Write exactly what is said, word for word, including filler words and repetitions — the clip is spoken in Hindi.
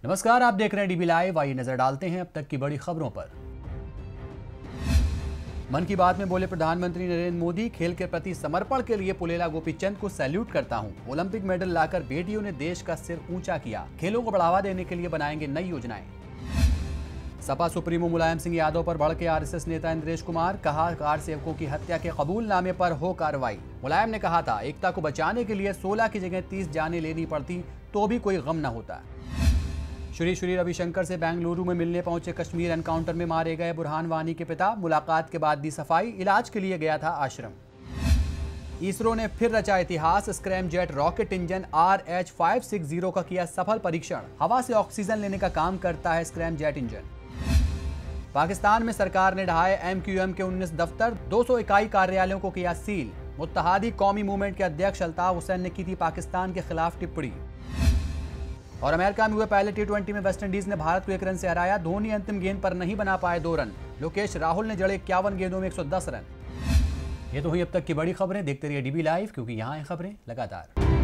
नमस्कार, आप देख रहे हैं डीबी लाइव। आइए नजर डालते हैं अब तक की बड़ी खबरों पर। मन की बात में बोले प्रधानमंत्री नरेंद्र मोदी, खेल के प्रति समर्पण के लिए पुलेला गोपीचंद को सैल्यूट करता हूं। ओलंपिक मेडल लाकर बेटियों ने देश का सिर ऊंचा किया। खेलों को बढ़ावा देने के लिए बनाएंगे नई योजनाएं। सपा सुप्रीमो मुलायम सिंह यादव पर भड़के आरएसएस नेता इंद्रेश कुमार, कहा कार सेवकों की हत्या के कबूलनामे पर हो कार्रवाई। मुलायम ने कहा था, एकता को बचाने के लिए सोलह की जगह तीस जानें लेनी पड़ती तो भी कोई गम न होता। श्री श्री रविशंकर से बेंगलुरु में मिलने पहुंचे कश्मीर एनकाउंटर में मारे गए बुरहान वानी के पिता, मुलाकात के बाद दी सफाई, इलाज के लिए गया था आश्रम। इसरो ने फिर रचा इतिहास, scramjet rocket engine R H five six zero का किया सफल परीक्षण। हवा से ऑक्सीजन लेने का काम करता है स्क्रैमजेट इंजन। पाकिस्तान में सरकार ने ढहाए एमक्यूएम के उन्नीस दफ्तर, दो सौ इकाई कार्यालयों को किया सील। मुत्तहादी कौमी मूवमेंट के अध्यक्ष अल्ताफ हुसैन ने की थी पाकिस्तान के खिलाफ टिप्पणी। और अमेरिका में हुए पहले टी ट्वेंटी में वेस्टइंडीज ने भारत को एक रन से हराया। धोनी अंतिम गेंद पर नहीं बना पाए दो रन। लोकेश राहुल ने जड़े इक्यावन गेंदों में एक सौ दस रन। ये तो हुई अब तक की बड़ी खबरें। देखते रहिए डीबी लाइव, क्योंकि यहाँ है खबरें लगातार।